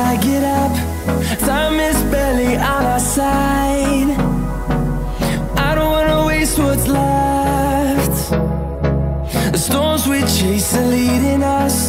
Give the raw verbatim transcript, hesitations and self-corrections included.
I get up, time is barely on our side. I don't wanna waste what's left. The storms we chase are leading us.